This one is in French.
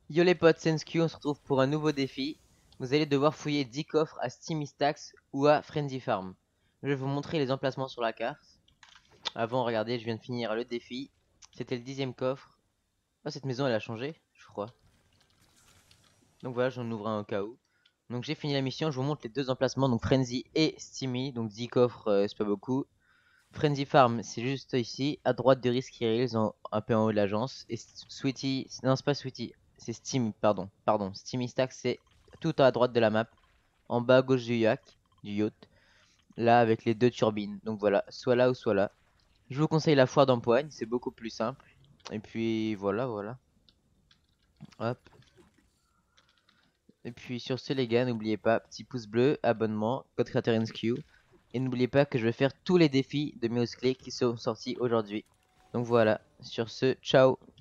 Yo les potes, Sensky, on se retrouve pour un nouveau défi. Vous allez devoir fouiller 10 coffres à Steamy Stacks ou à Frenzy Farm. Je vais vous montrer les emplacements sur la carte. Avant, regardez, je viens de finir le défi. C'était le 10e coffre. Oh, cette maison elle a changé, je crois. Donc voilà, j'en ouvre un au cas où. Donc j'ai fini la mission, je vous montre les deux emplacements, donc Frenzy et Steamy. Donc 10 coffres, c'est pas beaucoup. Frenzy Farm, c'est juste ici, à droite de Risky Hills, un peu en haut de l'agence. Et Sweetie, non c'est pas Sweetie, c'est Steamy, pardon. Steamy Stack, c'est tout à droite de la map, en bas à gauche du yacht, là avec les deux turbines. Donc voilà, soit là ou soit là. Je vous conseille la foire d'empoigne, c'est beaucoup plus simple. Et puis voilà. Hop. Et puis sur ce les gars, n'oubliez pas, petit pouce bleu, abonnement, code CreatorNSQ. Et n'oubliez pas que je vais faire tous les défis de Mouse Click qui sont sortis aujourd'hui. Donc voilà, sur ce, ciao.